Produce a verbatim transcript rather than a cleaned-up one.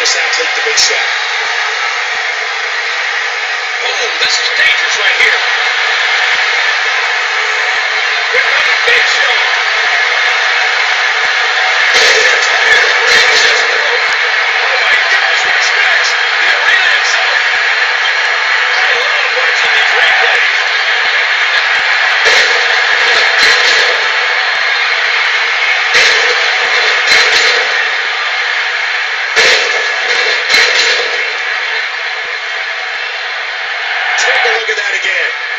this athlete the big shot. Oh, this is dangerous right here. Here comes the big shot. Oh my gosh, what's next? The arena itself. I love watching these replays. Take a look at that again.